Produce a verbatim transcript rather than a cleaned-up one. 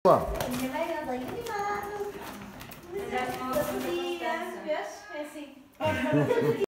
Olá. Minha mãe anda animado. Todo dia, vês? É assim.